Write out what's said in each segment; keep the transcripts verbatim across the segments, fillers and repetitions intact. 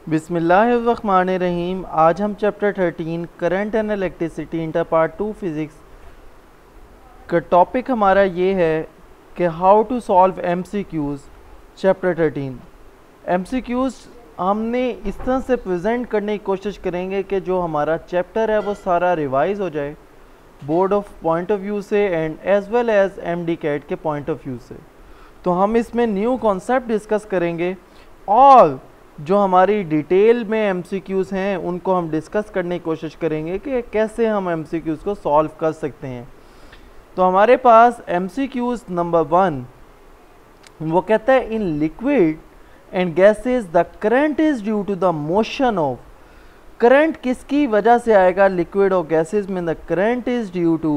बिस्मिल्लाहिर्रहमानिर्रहीम। आज हम chapter thirteen current and electricity inter part two physics का टॉपिक हमारा ये है कि how to solve MCQs. Chapter thirteen MCQs हमने इस तरह से प्रेजेंट करने की कोशिश करेंगे कि जो हमारा चैप्टर है वो सारा रिवाइज हो जाए board of point of view से and as well as MDCAT के पॉइंट ऑफ व्यू से। तो हम इसमें न्यू कॉन्सेप्ट डिस्कस करेंगे और जो हमारी डिटेल में एमसीक्यूज़ हैं उनको हम डिस्कस करने की कोशिश करेंगे कि कैसे हम एमसीक्यूज़ को सॉल्व कर सकते हैं। तो हमारे पास एमसीक्यूज़ नंबर वन वो कहता है in liquid and gases the current is due to the motion of. Current किसकी वजह से आएगा लिक्विड और गैसेस में? The current is due to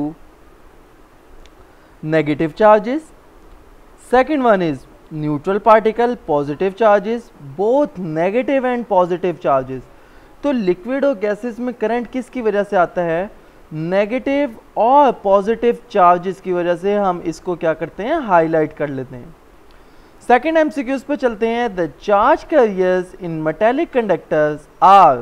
negative charges. Second one is neutral particle positive charges, both negative and positive charges. तो liquid और gases में current किसकी वजह से आता है? नेगेटिव और पॉजिटिव चार्जेस की वजह से। हम इसको क्या करते हैं, हाईलाइट कर लेते हैं। सेकेंड एमसीक्यूज पे चलते हैं। The charge carriers in metallic conductors are.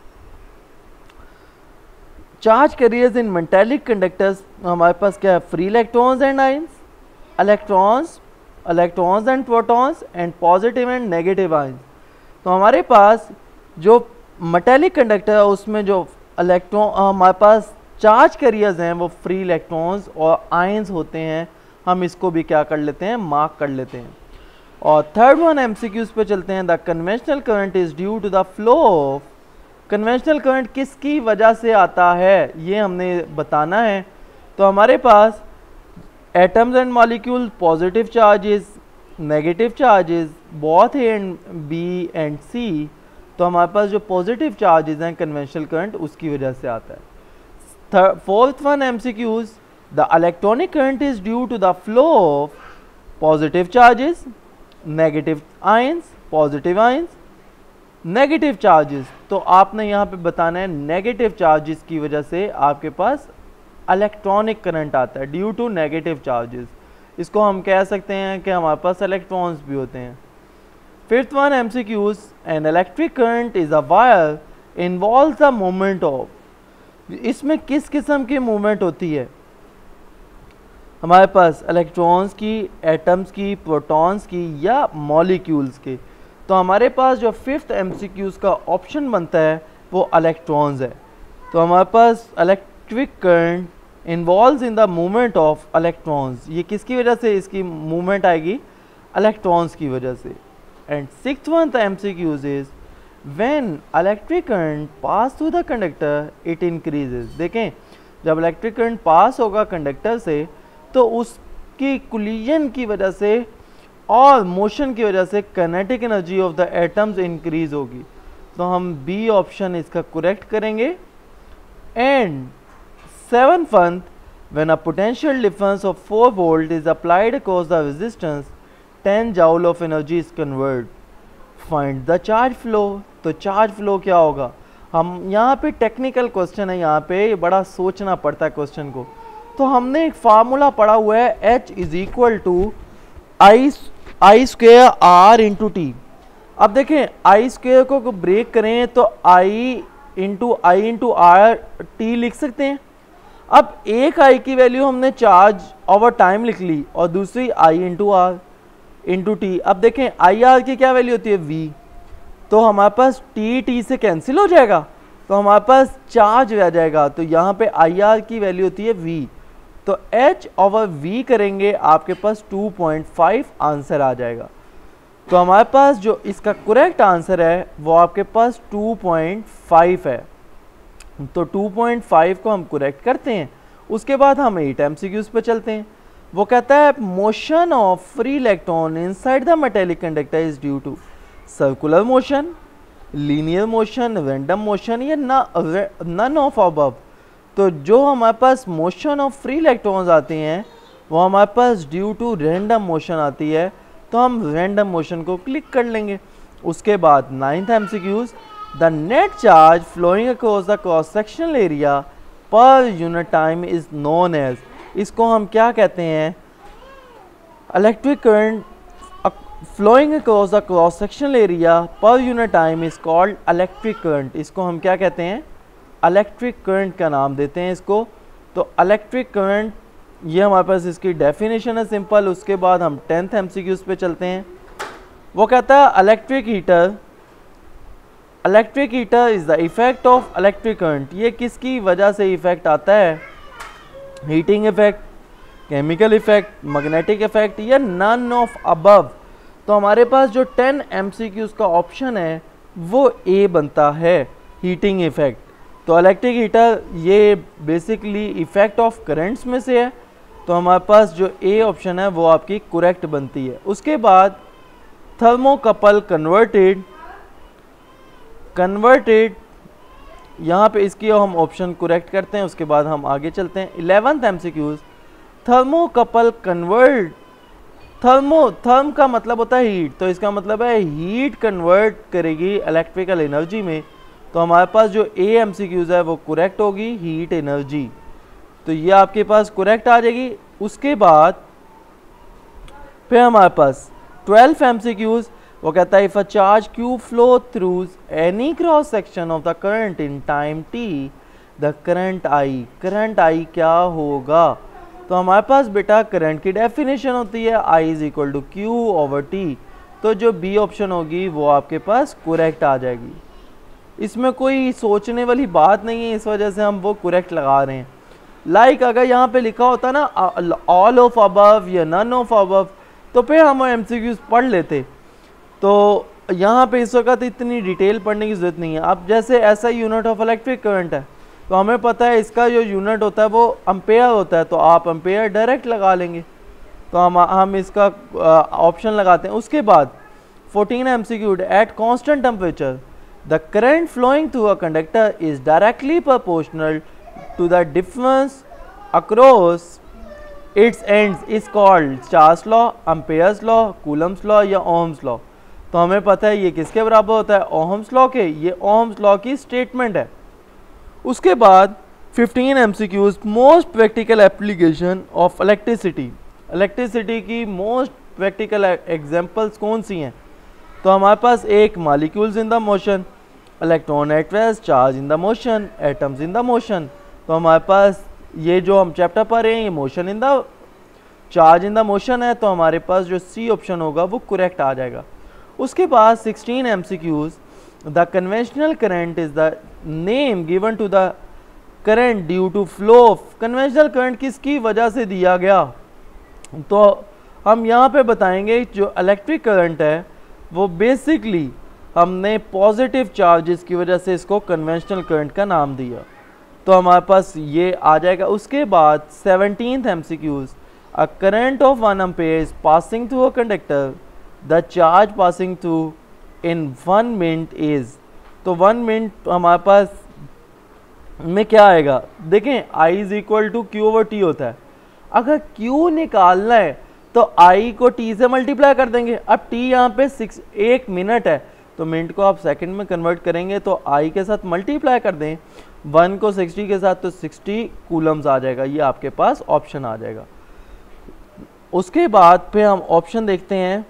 Charge carriers in metallic conductors हमारे पास क्या है? Free electrons and ions, electrons electrons and protons and positive and negative ions. तो हमारे पास जो मेटेलिक कंडक्टर है उसमें जो इलेक्ट्रॉन हमारे पास चार्ज कैरियर्स हैं वो फ्री इलेक्ट्रॉन्स और आयंस होते हैं। हम इसको भी क्या कर लेते हैं, मार्क कर लेते हैं। और थर्ड वन एमसीक्यूज पे चलते हैं। The conventional current is due to the flow of. Conventional current किसकी वजह से आता है ये हमने बताना है। तो हमारे पास atoms and molecule positive charges, negative charges, both A and B and C. तो हमारे पास जो पॉजिटिव चार्जेस हैं कन्वेंशनल करंट उसकी वजह से आता है। Fourth one MCQs. The electronic current is due to the flow of positive charges, negative ions, positive ions, negative charges. तो आपने यहाँ पे बताना है नेगेटिव चार्जेस की वजह से आपके पास इलेक्ट्रॉनिक करंट आता है, ड्यू टू नेगेटिव चार्जेस। इसको हम कह सकते हैं कि हमारे पास इलेक्ट्रॉन्स भी होते हैं। Fifth one MCQs. An electric current is a wire involves the movement of. इसमें किस किस्म की मूवमेंट होती है? हमारे पास इलेक्ट्रॉन्स की, एटम्स की, प्रोटॉन्स की या मॉलिक्यूल्स की। तो हमारे पास जो फिफ्थ एमसीक्यूज का ऑप्शन बनता है वो इलेक्ट्रॉन्स है। तो हमारे पास electric current involves in the movement of electrons. ये किसकी वजह से इसकी मूवमेंट आएगी? इलेक्ट्रॉन्स की वजह से। And sixth one the MCQs is when electric current pass through the conductor it increases. देखें जब इलेक्ट्रिक करंट पास होगा कंडक्टर से तो उसकी कोलिजन की वजह से और मोशन की वजह से kinetic energy of the atoms increase होगी। तो हम बी ऑप्शन इसका करेक्ट करेंगे। And seven one when a potential difference of four volt is applied across the resistance ten joule of energy is convert. Find the charge flow. तो charge flow क्या होगा? हम यहाँ पे टेक्निकल क्वेश्चन है, यहाँ पे बड़ा सोचना पड़ता है क्वेश्चन को। तो हमने एक फार्मूला पढ़ा हुआ है H is equal to I I square R into T. अब देखें आई स्क्वेयर को ब्रेक करें तो I into I into R T लिख सकते हैं। अब एक आई की वैल्यू हमने चार्ज ओवर टाइम लिख ली और दूसरी I into R into T. अब देखें आई आर की क्या वैल्यू होती है? वी। तो हमारे पास टी टी से कैंसिल हो जाएगा तो हमारे पास चार्ज रह जाएगा। तो यहाँ पे आई आर की वैल्यू होती है वी। तो H ओवर V करेंगे आपके पास टू पॉइंट फाइव आंसर आ जाएगा। तो हमारे पास जो इसका करेक्ट आंसर है वो आपके पास टू पॉइंट फाइव है। तो टू पॉइंट फाइव को हम करेक्ट करते हैं। उसके बाद हम एट एमसीक्यूज पे चलते हैं। वो कहता है motion of free electron inside the metallic conductor is due to circular motion, linear motion, random motion या नन ऑफ अबव। तो जो हमारे पास मोशन ऑफ फ्री इलेक्ट्रॉन्स आते हैं वो हमारे पास ड्यू टू रैंडम मोशन आती है। तो हम रैंडम मोशन को क्लिक कर लेंगे। उसके बाद ninth MCQs. The net charge flowing across the cross sectional area per unit time is known as. इसको हम क्या कहते हैं? Electric current flowing across the cross sectional area per unit time is called electric current. इसको हम क्या कहते हैं, इलेक्ट्रिक करंट का नाम देते हैं इसको। तो इलेक्ट्रिक करंट, ये हमारे पास इसकी डेफिनेशन है सिंपल। उसके बाद हम टेंथ एमसीक्यूज पे चलते हैं। वो कहता है electric heater, electric heater is the effect of electric current. ये किसकी वजह से इफेक्ट आता है, heating effect, chemical effect, magnetic effect या नन ऑफ अबव। तो हमारे पास जो टेन एमसीक्यूज का ऑप्शन है वो ए बनता है, हीटिंग इफेक्ट। तो इलेक्ट्रिक हीटर ये बेसिकली इफेक्ट ऑफ करंट्स में से है, तो हमारे पास जो ए ऑप्शन है वो आपकी करेक्ट बनती है। उसके बाद थर्मोकपल कन्वर्टेड, कन्वर्टेड यहाँ पे इसकी हम ऑप्शन करेक्ट करते हैं। उसके बाद हम आगे चलते हैं। Eleventh MCQs, thermocouple convert, thermo, therm का मतलब होता है हीट, तो इसका मतलब है हीट कन्वर्ट करेगी इलेक्ट्रिकल एनर्जी में। तो हमारे पास जो ए एमसीक्यूज है वो करेक्ट होगी, हीट एनर्जी। तो ये आपके पास करेक्ट आ जाएगी। उसके बाद फिर हमारे पास ट्वेल्व एमसीक्यूज, वो कहता है if a charge Q flow through any cross section of the current in time T, the current I, current I क्या होगा। तो हमारे पास बेटा करंट की डेफिनेशन होती है I is equal to Q over T. तो जो बी ऑप्शन होगी वो आपके पास करेक्ट आ जाएगी। इसमें कोई सोचने वाली बात नहीं है, इस वजह से हम वो करेक्ट लगा रहे हैं। लाइक like, अगर यहाँ पे लिखा होता ना ऑल ऑफ अबव या नन ऑफ अबव, तो फिर हम एमसीक्यूज पढ़ लेते। तो यहाँ पे इस वक्त इतनी डिटेल पढ़ने की ज़रूरत नहीं है। अब जैसे ऐसा यूनिट ऑफ इलेक्ट्रिक करंट है, तो हमें पता है इसका जो यूनिट होता है वो अम्पेयर होता है, तो आप अम्पेयर डायरेक्ट लगा लेंगे। तो हम हम इसका ऑप्शन लगाते हैं। उसके बाद fourteen MCQ, at constant temperature the current flowing through a conductor is directly proportional to the difference across its ends is called Charles law, Ampere's law, Coulomb's law या ओहम्स लॉ। तो हमें पता है ये किसके बराबर होता है, ओहम्स लॉ के। ये ओहम्स लॉ की स्टेटमेंट है। उसके बाद fifteen MCQs, most practical application of electricity, electricity की मोस्ट प्रैक्टिकल एग्जांपल्स कौन सी हैं। तो हमारे पास एक molecules in the motion, electron at rest, charge in the motion, atoms in the motion. तो हमारे पास ये जो हम चैप्टर पढ़ रहे हैं ये motion in the, charge in the motion है, तो हमारे पास जो सी ऑप्शन होगा वो करेक्ट आ जाएगा। उसके बाद sixteen MCQs, the conventional current is the name given to the current due to flow of, conventional current किसकी वजह से दिया गया। तो हम यहाँ पे बताएंगे जो इलेक्ट्रिक करंट है वो बेसिकली हमने पॉजिटिव चार्जेस की वजह से इसको कन्वेंशनल करंट का नाम दिया। तो हमारे पास ये आ जाएगा। उसके बाद seventeenth MCQs, a current of one ampere is passing through a conductor, the charge passing through in one minute is. तो वन मिनट हमारे पास में क्या आएगा, देखें I is equal to Q over T होता है। अगर क्यू निकालना है तो आई को टी से मल्टीप्लाई कर देंगे। अब टी यहाँ पे सिक्स एक मिनट है, तो मिनट को आप सेकंड में कन्वर्ट करेंगे तो आई के साथ मल्टीप्लाई कर दें, वन को सिक्सटी के साथ, तो सिक्सटी कूलम्स आ जाएगा। ये आपके पास ऑप्शन आ जाएगा। उसके बाद फिर हम ऑप्शन देखते हैं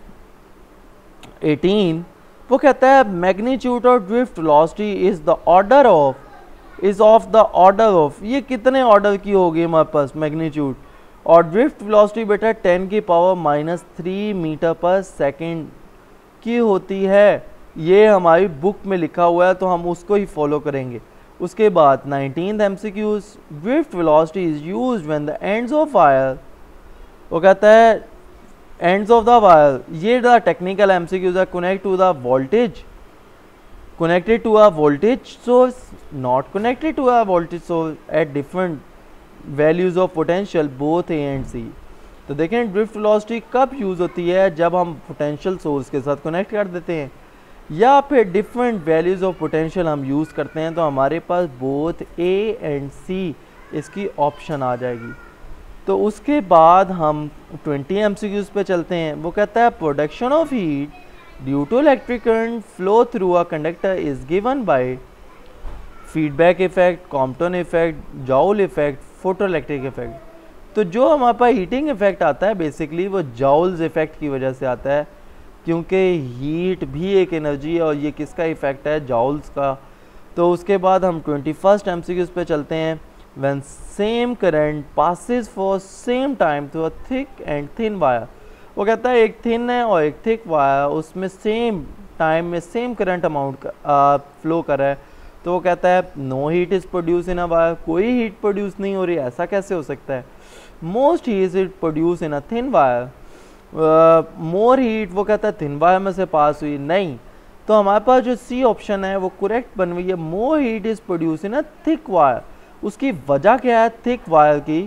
एटीन, वो कहता है magnitude of drift velocity is the order of, is of the order of, ये कितने ऑर्डर की होगी हमारे पास मैग्नीट्यूड। और ड्रिफ्ट वेलोसिटी बेटा टेन की पावर माइनस थ्री मीटर पर सेकेंड की होती है। ये हमारी बुक में लिखा हुआ है, तो हम उसको ही फॉलो करेंगे। उसके बाद nineteenth MCQs, drift velocity is used when the ends of wire, वो कहता है एंड्स ऑफ द वायर, ये the technical MCQs are connect to the voltage, connected to a voltage source, not connected to a voltage source at different values of potential both A and C। तो देखें drift velocity कब use होती है, जब हम potential source के साथ connect कर देते हैं या फिर डिफरेंट वैल्यूज़ ऑफ पोटेंशियल हम यूज़ करते हैं। तो हमारे पास बोथ A एंड C इसकी ऑप्शन आ जाएगी। तो उसके बाद हम ट्वेंटी एमसीक्यूज़ पे चलते हैं। वो कहता है production of heat due to electric current flow through a conductor is given by feedback effect, Compton effect, Joule effect, photoelectric effect। तो जो हमारे पास हीटिंग इफेक्ट आता है बेसिकली वो जॉल्स इफेक्ट की वजह से आता है। क्योंकि हीट भी एक एनर्जी है और ये किसका इफ़ेक्ट है, जाउल्स का। तो उसके बाद हम twenty first M C Qs पे चलते हैं। When same current passes for same time through a thick and thin wire, वो कहता है एक थिन है और एक थिक वायर, उसमें सेम टाइम में सेम करंट अमाउंट फ्लो कर रहा है, तो वो कहता है no heat is produce in a wire, कोई हीट प्रोड्यूस नहीं हो रही, ऐसा कैसे हो सकता है। Most heat is produce in a thin wire, more heat वो कहता है थिन वायर में से पास हुई, नहीं। तो हमारे पास जो सी ऑप्शन है वो करेक्ट बन गई है, more heat is produce in a thick wire. उसकी वजह क्या है थिक वायर की,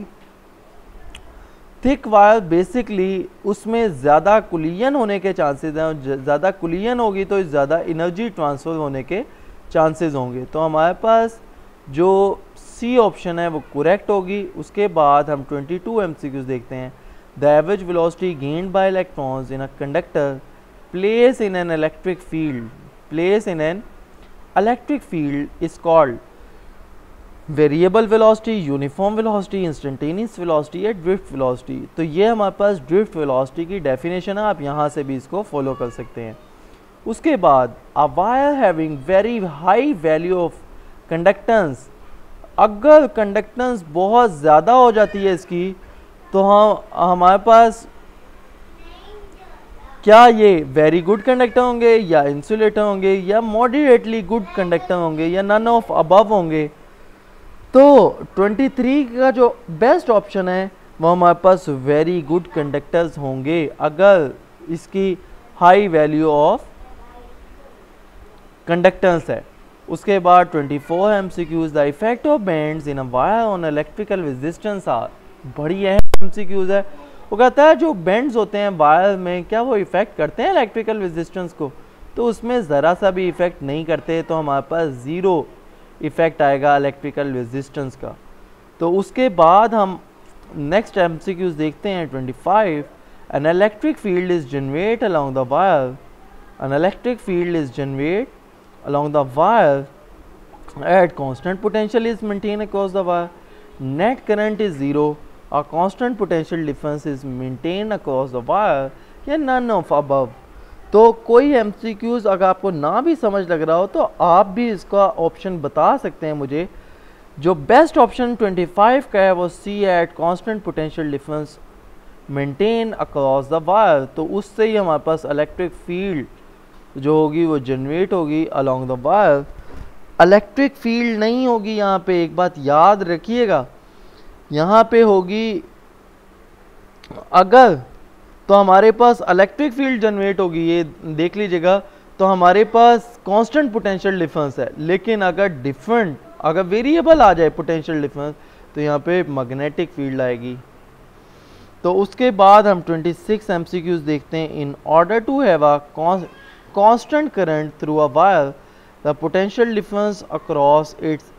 थिक वायर बेसिकली उसमें ज़्यादा कुलियन होने के चांसेस हैं, ज़्यादा कुलियन होगी तो ज़्यादा एनर्जी ट्रांसफ़र होने के चांसेस होंगे। तो हमारे पास जो सी ऑप्शन है वो करेक्ट होगी। उसके बाद हम ट्वेंटी टू एमसीक्यूज देखते हैं। The average velocity gained by electrons in a conductor place in an electric field place in an electric field is called variable velocity, uniform velocity, instantaneous velocity या drift velocity. तो ये हमारे पास drift velocity की definition है, आप यहाँ से भी इसको फॉलो कर सकते हैं। उसके बाद a wire having very high value of conductance, अगर कंडक्टेंस बहुत ज़्यादा हो जाती है इसकी, तो हम हमारे पास क्या ये वेरी गुड कंडक्टर होंगे या इंसुलेटर होंगे या मॉडरेटली गुड कंडक्टर होंगे या नन ऑफ अबव होंगे। तो ट्वेंटी थ्री का जो बेस्ट ऑप्शन है वो हमारे पास वेरी गुड कंडक्टर्स होंगे अगर इसकी हाई वैल्यू ऑफ कंडक्टेंस है। उसके बाद twenty four MCQs, the effect of bends in a wire on electrical resistance are, बड़ी अहम एमसीक्यूज है। वो कहता है जो बेंड्स होते हैं वायर में क्या वो इफेक्ट करते हैं इलेक्ट्रिकल रेजिस्टेंस को, तो उसमें ज़रा सा भी इफेक्ट नहीं करते, तो हमारे पास ज़ीरो इफेक्ट आएगा इलेक्ट्रिकल रेजिस्टेंस का। तो उसके बाद हम नेक्स्ट एमसीक्यूज देखते हैं twenty five. An electric field is generate along the wire, an electric field is generate along the wire at constant potential is maintained across the wire, net current is zero, a constant potential difference is maintained across the wire या none of above। तो कोई MCQs अगर आपको ना भी समझ लग रहा हो तो आप भी इसका ऑप्शन बता सकते हैं मुझे। जो बेस्ट ऑप्शन ट्वेंटी फाइव का है वो C at constant potential difference maintain across the wire, तो उससे ही हमारे पास इलेक्ट्रिक फील्ड जो होगी वो जनरेट होगी along the wire. Electric field नहीं होगी यहाँ पे, एक बात याद रखिएगा, यहाँ पे होगी अगर तो हमारे पास इलेक्ट्रिक फील्ड जनरेट होगी, ये देख लीजिएगा, तो हमारे पास कांस्टेंट पोटेंशियल डिफरेंस है। लेकिन अगर डिफरेंट अगर वेरिएबल आ जाए पोटेंशियल डिफरेंस तो यहाँ पे मैग्नेटिक फील्ड आएगी। तो उसके बाद हम ट्वेंटी सिक्स एमसीक्यूज देखते हैं। In order to have a constant current through a wire, the potential difference across its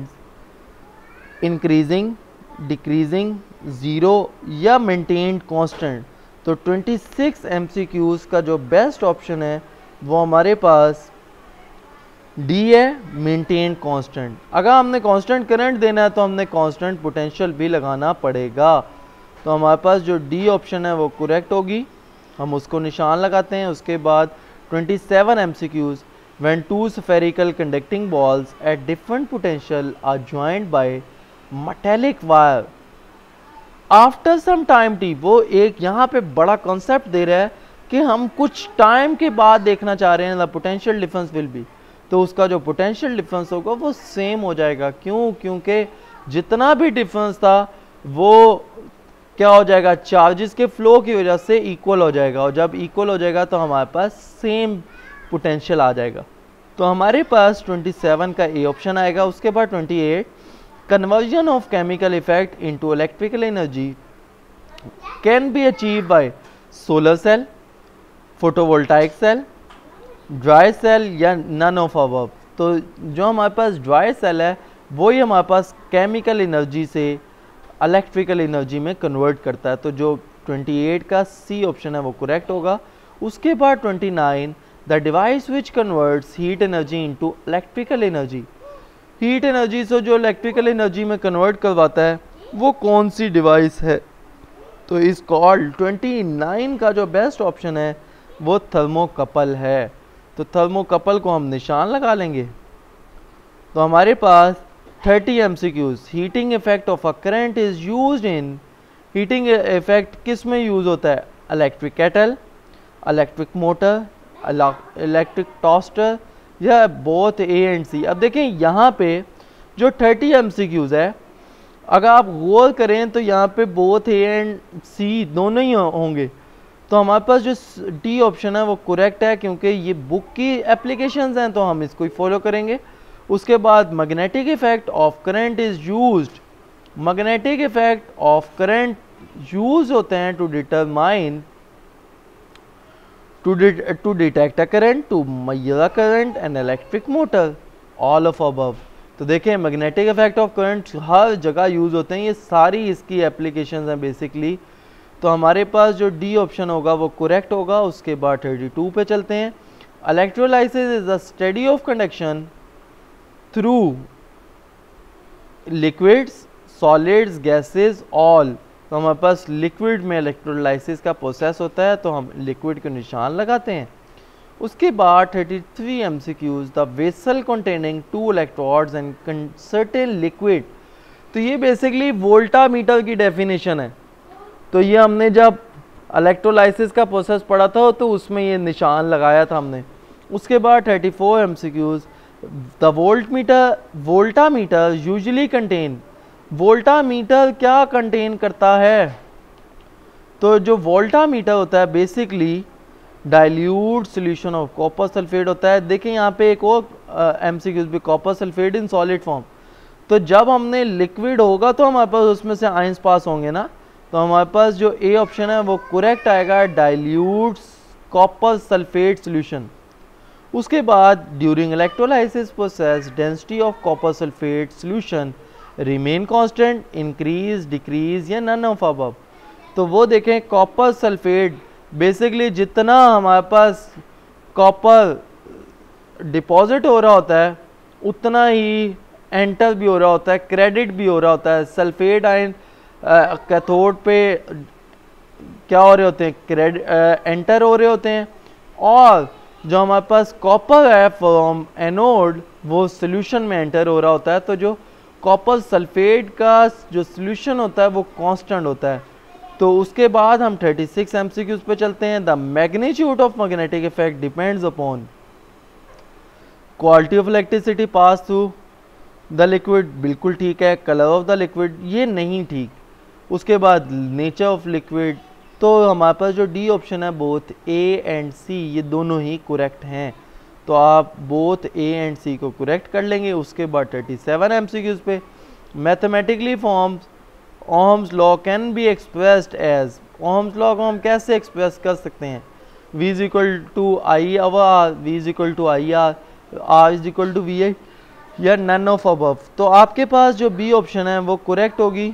ends increasing, decreasing, zero या maintained constant। तो ट्वेंटी सिक्स एमसीक्यूज का जो बेस्ट ऑप्शन है वो हमारे पास डी है, मेंटेन कांस्टेंट। अगर हमने कांस्टेंट करंट देना है तो हमने कांस्टेंट पोटेंशियल भी लगाना पड़ेगा। तो हमारे पास जो डी ऑप्शन है वो करेक्ट होगी, हम उसको निशान लगाते हैं। उसके बाद twenty seven MCQs, when two spherical conducting balls at different potential are joined by metallic wire after some time T, वो एक यहाँ पे बड़ा कॉन्सेप्ट दे रहा है कि हम कुछ टाइम के बाद देखना चाह रहे हैं the potential difference will be, तो उसका जो पोटेंशियल डिफरेंस होगा वो सेम हो जाएगा। क्यों? क्योंकि जितना भी डिफरेंस था वो क्या हो जाएगा, चार्जेस के फ्लो की वजह से इक्वल हो जाएगा, और जब इक्वल हो जाएगा तो हमारे पास सेम पोटेंशियल आ जाएगा। तो हमारे पास ट्वेंटी सेवन का ए ऑप्शन आएगा। उसके बाद twenty eight, conversion of chemical effect into electrical energy can be achieve by solar cell, photovoltaic cell, dry cell या नन ऑफ अबव। तो जो हमारे पास ड्राई सेल है वो ही हमारे पास केमिकल एनर्जी से इलेक्ट्रिकल एनर्जी में कन्वर्ट करता है। तो जो ट्वेंटी एट का सी ऑप्शन है वो करेक्ट होगा। उसके बाद twenty nine, the device which converts heat energy into electrical energy, heat energy से जो इलेक्ट्रिकल एनर्जी में कन्वर्ट करवाता है वो कौन सी डिवाइस है, तो इस कॉल्ड ट्वेंटी नाइन का जो बेस्ट ऑप्शन है वो थर्मोकपल है। तो थर्मोकपल को हम निशान लगा लेंगे। तो हमारे पास thirty M C Qs. Heating effect of a current is used in, heating effect किस में यूज़ होता है? Electric kettle, electric motor, electric toaster या बोथ ए एंड सी। अब देखें यहाँ पे जो थर्टी एम सी क्यूज़ है, अगर आप गौर करें तो यहाँ पे बोथ ए एंड सी दोनों ही होंगे। तो हमारे पास जो डी ऑप्शन है वो करेक्ट है, क्योंकि ये बुक की एप्लीकेशंस हैं तो हम इसको ही फॉलो करेंगे। उसके बाद magnetic effect of current is used, magnetic effect of current use होते हैं to determine to, det to detect a current, to measure a current and electric motor, all of above। तो देखें मैग्नेटिक इफेक्ट ऑफ करंट हर जगह use होते हैं, ये सारी इसकी एप्लीकेशंस हैं बेसिकली। तो हमारे पास जो डी ऑप्शन होगा वो करेक्ट होगा। उसके बाद थर्टी टू पे चलते हैं। Electrolysis is the study of conduction through liquids, solids, gases, all. तो हमारे पास लिक्विड में इलेक्ट्रोलाइसिस का प्रोसेस होता है, तो हम लिक्विड के निशान लगाते हैं। उसके बाद thirty three M C Qs, the vessel containing two electrodes and certain liquid. तो ये बेसिकली वोल्टामीटर की डेफिनेशन है। तो ये हमने जब इलेक्ट्रोलाइसिस का प्रोसेस पढ़ा था तो उसमें ये निशान लगाया था हमने। उसके बाद thirty four M C Qs, the voltmeter, voltameter usually contain, voltameter क्या कंटेन करता है? तो जो वोल्टामीटर होता है basically dilute solution of copper sulphate होता है। देखिए यहाँ पे एक और एमसीक्यूज भी, copper sulphate in solid form. तो जब हमने लिक्विड होगा तो हमारे पास उसमें से आयंस पास होंगे ना, तो हमारे पास जो ए ऑप्शन है वो करेक्ट आएगा, डाइल्यूट कॉपर सल्फेट सॉल्यूशन। उसके बाद during electrolysis process density of copper sulphate solution remain constant, increase, decrease या नन ऑफ अबव। तो वो देखें कॉपर सल्फेट बेसिकली जितना हमारे पास कॉपर डिपॉजिट हो रहा होता है उतना ही एंटर भी हो रहा होता है, क्रेडिट भी हो रहा होता है। सल्फेट आयन कैथोड पे क्या हो रहे होते हैं? क्रेडिट एंटर हो रहे होते हैं, और जो हमारे पास कॉपर है फ्रॉम एनोड वो सोल्यूशन में एंटर हो रहा होता है। तो जो कॉपर सल्फेट का जो सोल्यूशन होता है वो कांस्टेंट होता है। तो उसके बाद हम थर्टी सिक्स एमसीक्यूज पे चलते हैं। The magnitude of magnetic effect depends upon quality of electricity pass through the liquid, बिल्कुल ठीक है। कलर ऑफ द लिक्विड, ये नहीं ठीक। उसके बाद नेचर ऑफ लिक्विड, तो हमारे पास जो डी ऑप्शन है बोथ ए एंड सी ये दोनों ही करेक्ट हैं। तो आप बोथ ए एंड सी को करेक्ट कर लेंगे। उसके बाद थर्टी सेवन एमसीक्यूज पे, mathematically forms Ohm's law can be expressed as, Ohm's law को हम कैसे एक्सप्रेस कर सकते हैं? v is equal to I over R, v is equal to I R, r is equal to V I या none of above. तो आपके पास जो बी ऑप्शन है वो करेक्ट होगी,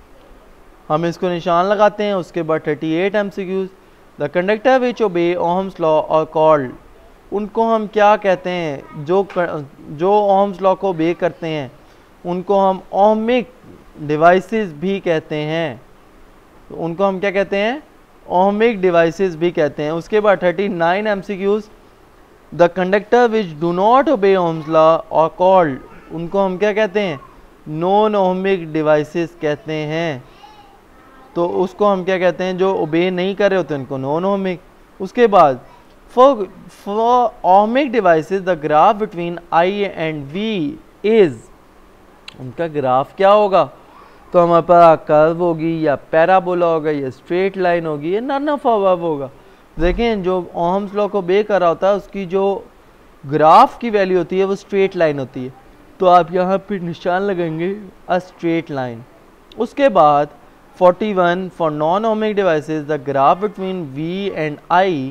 हम इसको निशान लगाते हैं। उसके बाद thirty eight MCQs, the conductor which obey Ohm's law are called, उनको हम क्या कहते हैं? जो जो ओहम्स लॉ को ओबे करते हैं उनको हम ओहमिक डिवाइसेस भी कहते हैं। तो उनको हम क्या कहते हैं? ओहमिक डिवाइसेस भी कहते हैं। उसके बाद thirty nine MCQs, the conductor which do not obey Ohm's law are called, उनको हम क्या कहते हैं? नॉन ओहमिक डिवाइसेस कहते हैं। तो उसको हम क्या कहते हैं? जो ओबे नहीं कर रहे होते उनको नॉन ओहमिक। उसके बाद for for ohmic devices the graph between I and V is, उनका ग्राफ क्या होगा? तो हमारे पास कर्व होगी या पैराबोला होगा या स्ट्रेट लाइन होगी या नन ऑफ अबव होगा। देखें जो ओहम्स लॉ को बे कर रहा होता है उसकी जो ग्राफ की वैल्यू होती है वो स्ट्रेट लाइन होती है। तो आप यहाँ पे निशान लगाएंगे अ स्ट्रेट लाइन। उसके बाद forty one, for non ohmic devices the graph between V and I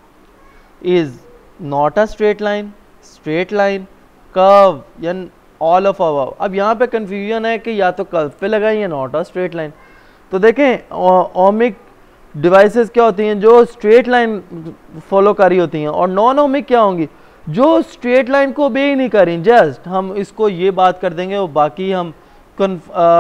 is not a straight line, straight line, curve या ऑल ऑफ अबव। अब यहाँ पे कंफ्यूजन है कि या तो कर्व पे लगाएं या नॉट अ स्ट्रेट लाइन। तो देखें ओमिक डिवाइसेस क्या होती हैं? जो स्ट्रेट लाइन फॉलो करी होती हैं, और नॉन ओमिक क्या होंगी? जो स्ट्रेट लाइन को बे ही नहीं करें। जस्ट हम इसको ये बात कर देंगे और बाकी हम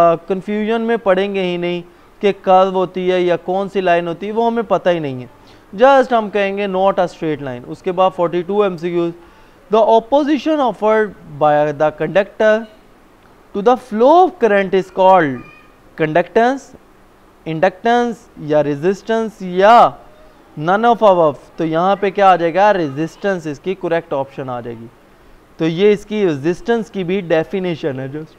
कंफ्यूजन में पड़ेंगे ही नहीं कि कर्व होती है या कौन सी लाइन होती है, वो हमें पता ही नहीं है। जस्ट हम कहेंगे नॉट अ स्ट्रेट लाइन। उसके बाद forty two MCQs, the opposition offered by the conductor to the flow of current is called conductance, inductance या रेजिस्टेंस या नन ऑफ अबव। तो यहाँ पे क्या आ जाएगा, रेजिस्टेंस इसकी करेक्ट ऑप्शन आ जाएगी। तो ये इसकी रेजिस्टेंस की भी डेफिनेशन है जस्ट।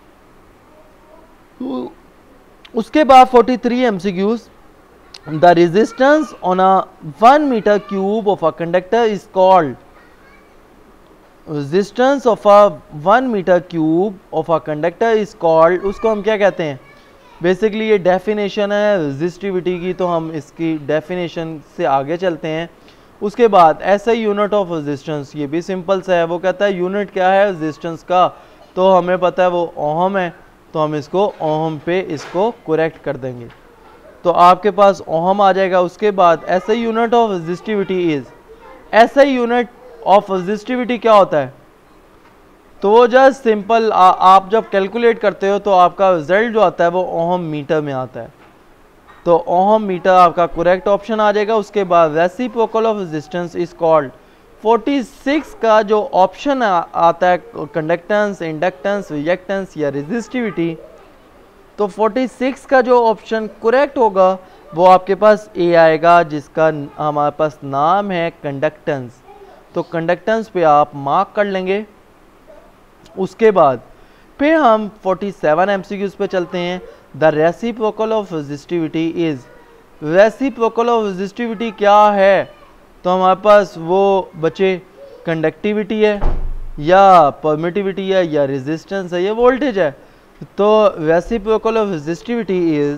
तो उसके बाद forty three MCQs, the resistance on a one metre cube of a conductor is called, resistance of a one metre cube of a conductor is called, उसको हम क्या कहते हैं, बेसिकली ये डेफिनेशन है रेजिस्टिविटी की। तो हम इसकी डेफिनेशन से आगे चलते हैं। उसके बाद ऐसा यूनिट ऑफ रेजिस्टेंस, ये भी सिंपल सा है। वो कहता है यूनिट क्या है रेजिस्टेंस का, तो हमें पता है वो ओहम है, तो हम इसको ओहम पे इसको करेक्ट कर देंगे। तो आपके पास ओहम आ जाएगा। उसके बाद SI unit of resistivity is, SI unit of resistivity क्या होता है, तो वो जस्ट सिंपल आप जब कैलकुलेट करते हो तो आपका रिजल्ट जो आता है वो ओहम मीटर में आता है। तो ओहम मीटर आपका करेक्ट ऑप्शन आ जाएगा। उसके बाद reciprocal of resistance is called, forty six का जो ऑप्शन आता है कंडक्टेंस, इंडक्टेंस, रिएक्टेंस या रेजिस्टिविटी, तो फोर्टी सिक्स का जो ऑप्शन करेक्ट होगा वो आपके पास ए आएगा, जिसका हमारे पास नाम है कंडक्टेंस। तो कंडक्टेंस पे आप मार्क कर लेंगे। उसके बाद फिर हम फोर्टी सेवन एमसीक्यूज पे चलते हैं। The reciprocal of resistivity is, reciprocal of resistivity क्या है, तो हमारे पास वो बचे कंडक्टिविटी है या परमिटिविटी है या रेजिस्टेंस है या वोल्टेज है। तो रेसिप्रोकल ऑफ रेजिस्टिविटी इज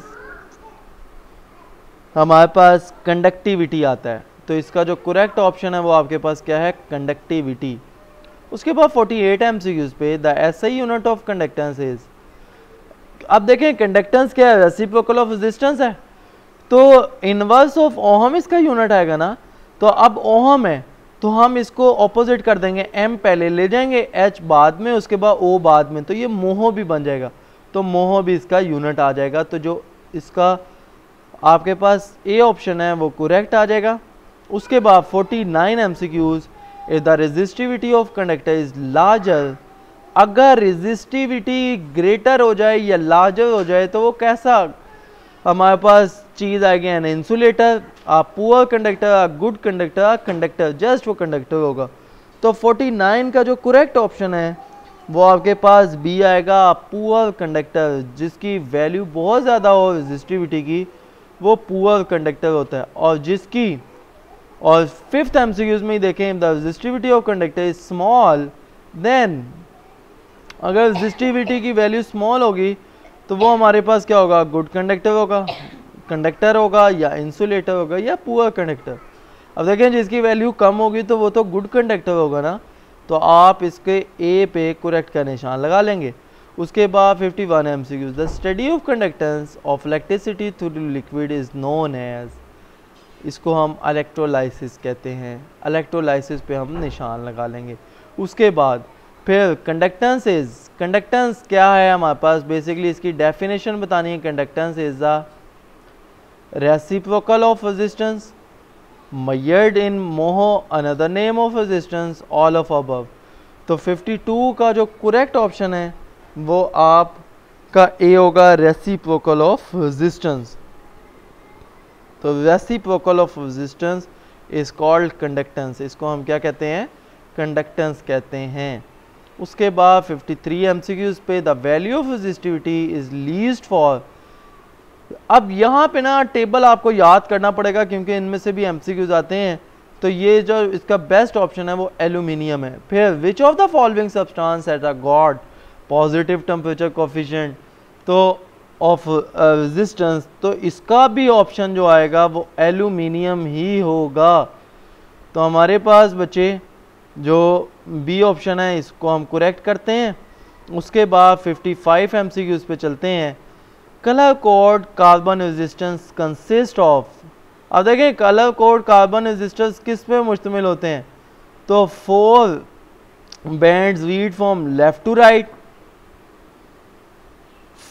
हमारे पास कंडक्टिविटी आता है। तो इसका जो करेक्ट ऑप्शन है वो आपके पास क्या है, कंडक्टिविटी। उसके बाद फोर्टी एट एमसीक्यूज पे the SI unit of conductance is, अब देखें कंडक्टेंस क्या है, रेसिप्रोकल ऑफ रेजिस्टेंस है, तो इनवर्स ऑफ ओहम इसका यूनिट आएगा ना। तो अब ओहम है तो हम इसको ऑपोजिट कर देंगे, एम पहले ले जाएंगे, एच बाद में, उसके बाद ओ बाद में, तो ये मोहो भी बन जाएगा। तो मोहो भी इसका यूनिट आ जाएगा। तो जो इसका आपके पास ए ऑप्शन है वो करेक्ट आ जाएगा। उसके बाद forty nine MCQs, if the resistivity of conductor is larger, अगर रेजिस्टिविटी ग्रेटर हो जाए या लार्जर हो जाए तो वो कैसा हमारे पास चीज़ आएगी, an insulator, a poor conductor, a good conductor, a conductor, just वो कंडक्टर होगा। तो फोर्टी नाइन का जो करेक्ट ऑप्शन है वो आपके पास बी आएगा, पुअर कंडक्टर, जिसकी वैल्यू बहुत ज़्यादा हो रेजिस्टिविटी की वो पुअर कंडक्टर होता है। और जिसकी, और फिफ्थ एमसीक्यूज में ही देखें, the resistivity of conductor is small, then अगर रेजिस्टिविटी की वैल्यू स्मॉल होगी तो वो हमारे पास क्या होगा, गुड कंडक्टर होगा, कंडक्टर होगा या इंसुलेटर होगा या पुअर कंडक्टर। अब देखें जिसकी वैल्यू कम होगी तो वो तो गुड कंडक्टर होगा ना। तो आप इसके ए पे करेक्ट का निशान लगा लेंगे। उसके बाद fifty one MCQs, the study of conductance of electricity through liquid is known as, इसको हम इलेक्ट्रोलाइसिस कहते हैं। इलेक्ट्रोलाइसिस पे हम निशान लगा लेंगे। उसके बाद फिर कंडक्टेंस इज, कंडक्टेंस क्या है हमारे पास, बेसिकली इसकी डेफिनेशन बतानी है। Conductance is the reciprocal of resistance measured in mho, another name of resistance, all of above. तो फिफ्टी टू का जो करेक्ट ऑप्शन है वो आपका ए होगा, रेसिप्रोकल ऑफ रेजिस्टेंस। तो reciprocal of resistance is called conductance, इसको हम क्या कहते हैं, कंडक्टेंस कहते हैं। उसके बाद फिफ्टी थ्री एमसीक्यूज पे the value of resistivity is least for, अब यहाँ पे ना टेबल आपको याद करना पड़ेगा क्योंकि इनमें से भी एमसीक्यूज आते हैं। तो ये जो इसका बेस्ट ऑप्शन है वो एल्यूमिनियम है। फिर which of the following substance at a god positive temperature coefficient तो ऑफ रेजिस्टेंस, तो इसका भी ऑप्शन जो आएगा वो एल्यूमिनियम ही होगा। तो हमारे पास बचे जो बी ऑप्शन है इसको हम करेक्ट करते हैं। उसके बाद फिफ्टी फाइव एमसीक्यूज पे चलते हैं। Colour code carbon resistance consist of, अब देखें कलर कोड कार्बन रेजिस्टेंस किस पे मुश्तमिल होते हैं, तो four bands read from left to right,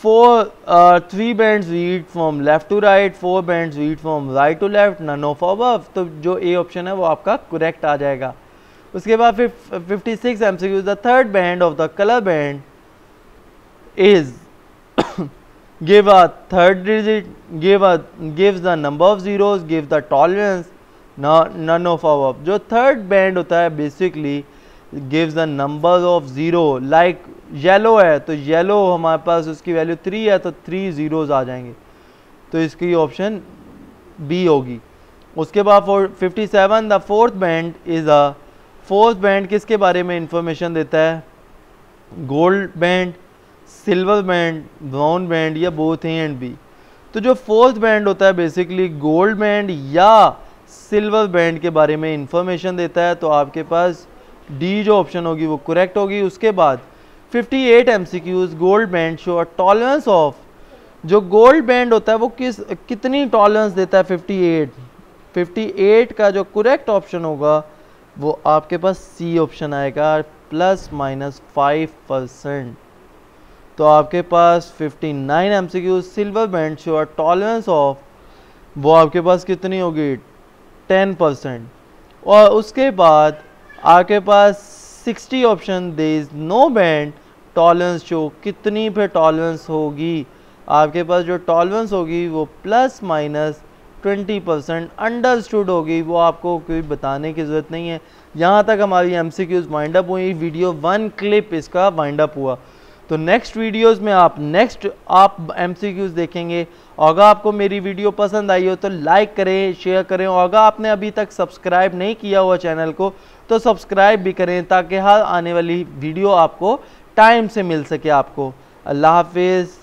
four uh, three bands read from left to right, four bands read from right to left, none of above। तो जो ए ऑप्शन है वो आपका करेक्ट आ जाएगा। उसके बाद फिर fifty six MCQ, the third band of the colour band is give a third digit, give a gives the number of zeros, give the tolerance, no, none of above। जो third band होता है basically gives the number of zero, like yellow है तो yellow हमारे पास उसकी value three है तो three zeros आ जाएंगे, तो इसकी ऑप्शन बी होगी। उसके बाद fifty seven, the fourth band is a fourth band किसके बारे में इंफॉर्मेशन देता है? Gold band, silver band, brown band या बोथ ए एंड बी। तो जो फोर्थ बैंड होता है बेसिकली गोल्ड बैंड या सिल्वर बैंड के बारे में इंफॉर्मेशन देता है, तो आपके पास डी जो ऑप्शन होगी वो करेक्ट होगी। उसके बाद fifty eight MCQs, gold band show a tolerance of, जो गोल्ड बैंड होता है वो किस कितनी टॉलरेंस देता है? Fifty eight. फिफ्टी एट का जो करेक्ट ऑप्शन होगा वो आपके पास सी ऑप्शन आएगा, प्लस माइनस फाइव परसेंट। तो आपके पास fifty nine MCQs, silver band show a tolerance of, वो आपके पास कितनी होगी? Ten percent. और उसके बाद आपके पास sixty option, there is no band tolerance show, कितनी पे टॉलरेंस होगी? आपके पास जो टॉलरेंस होगी वो plus minus twenty percent understood होगी, वो आपको कोई बताने की ज़रूरत नहीं है। यहाँ तक हमारी एमसीक्यूज वाइंड अप हुई, वीडियो वन क्लिप इसका वाइंड अप हुआ। तो नेक्स्ट वीडियोस में आप नेक्स्ट आप एमसीक्यूज देखेंगे। और अगर आपको मेरी वीडियो पसंद आई हो तो लाइक करें, शेयर करें, और अगर आपने अभी तक सब्सक्राइब नहीं किया हुआ चैनल को तो सब्सक्राइब भी करें, ताकि हर आने वाली वीडियो आपको टाइम से मिल सके। आपको अल्लाह हाफिज़।